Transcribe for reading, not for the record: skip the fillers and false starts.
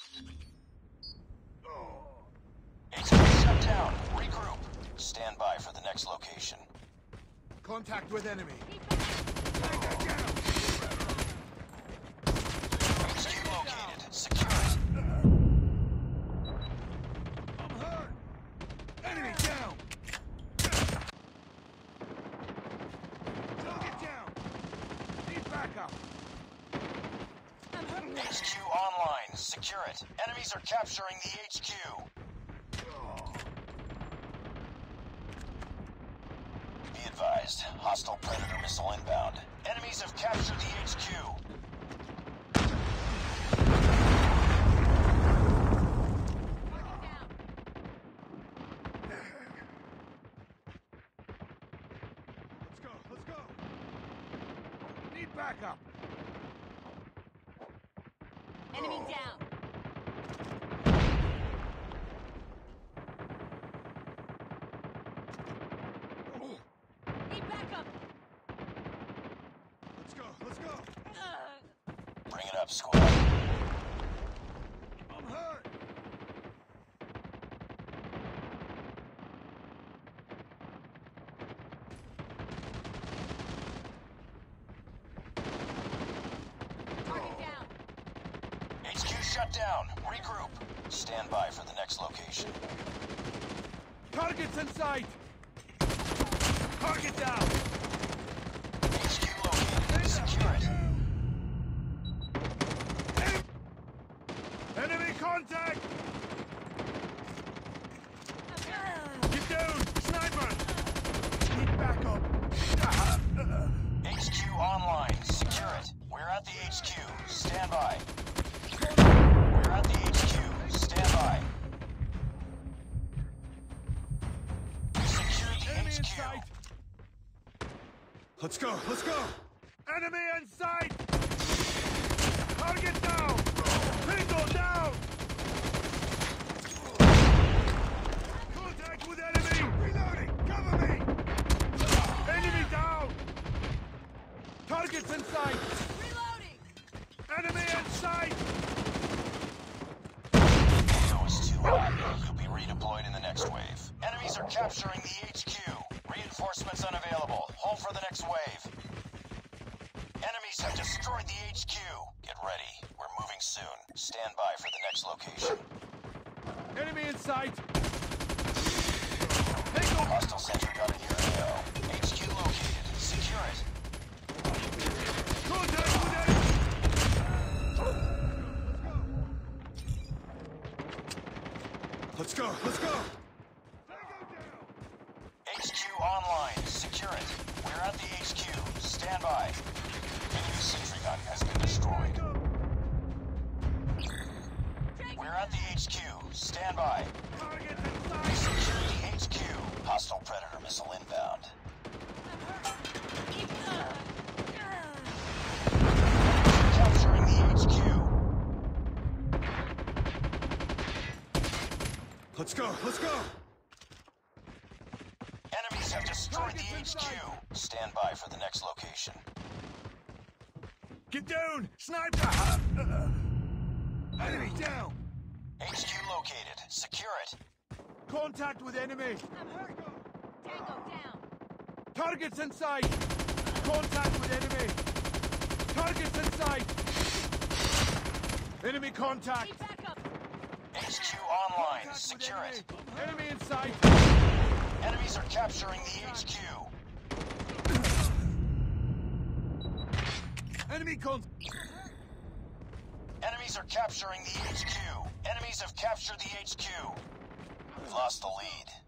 HQ shut down. Regroup. Stand by for the next location. Contact with enemy. HQ located. Secure it. I'm hurt. Enemy down. Target down. Need backup. HQ online. Secure it. Enemies are capturing the HQ. Be advised. Hostile Predator missile inbound. Enemies have captured the HQ. Let's go. Need backup. Enemy down. Need backup. Let's go. Bring it up, squad. I'm hurt. Target down. HQ shut down. Regroup. Stand by for the next location. Target's in sight. Target down. HQ located. Secure it. Enemy contact. Get down, sniper. Need backup. HQ online. Secure it. We're at the HQ. Stand by. We're at the HQ. Stand by. Secure the Enemy in HQ. sight. Let's go. Enemy in sight. Target down. Pingle down. Contact with enemy. Reloading. Cover me. Enemy down. Target's in sight. Reloading. Enemy in sight. AO is too hot. You'll be redeployed in the next wave. Enemies are capturing the HQ. Reinforcements unavailable. Hold for the next wave. Enemies have destroyed the HQ. Get ready. We're moving soon. Stand by for the next location. Enemy in sight. Hostile sentry gun in your AO. HQ located. Secure it. Contact with enemy. Let's go. HQ online. Secure it. We're at the HQ. Stand by. Enemy sentry gun has been destroyed. We're at the HQ. Stand by. Target in sight. Secure the HQ. Hostile Predator missile inbound. Capturing the HQ. Let's go. Enemies have destroyed the HQ. Stand by for the next location. Get down, sniper. Enemy down. HQ located. Secure it. Contact with enemy. I'm hurt. Tango down. Target's in sight. Contact with enemy. Target's in sight. Enemy contact. Need backup. HQ online. Contact with Secure it. Enemy in sight. Enemies are capturing the HQ. Enemy contact. Enemies are capturing the HQ. Enemies have captured the HQ. We've lost the lead.